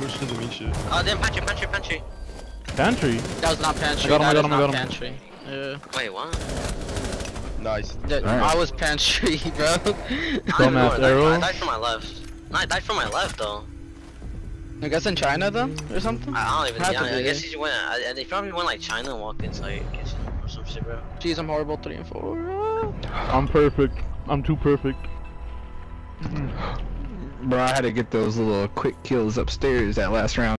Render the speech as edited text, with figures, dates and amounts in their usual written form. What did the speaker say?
switch to the meat shit. Then pantry. Pantry? That was not pantry. I got him. Pantry. Yeah. Wait, what? Nice. I was pantry, bro. Dumbass arrow. I died from my left. No, I died from my left though. I guess in China though, or something. I don't even. Have to Yeah, I be. guess he went. They probably went like China and walked inside kitchen or some shit, bro. Jeez, I'm horrible. 3 and 4. I'm perfect. I'm too perfect. Bro, I had to get those little quick kills upstairs that last round.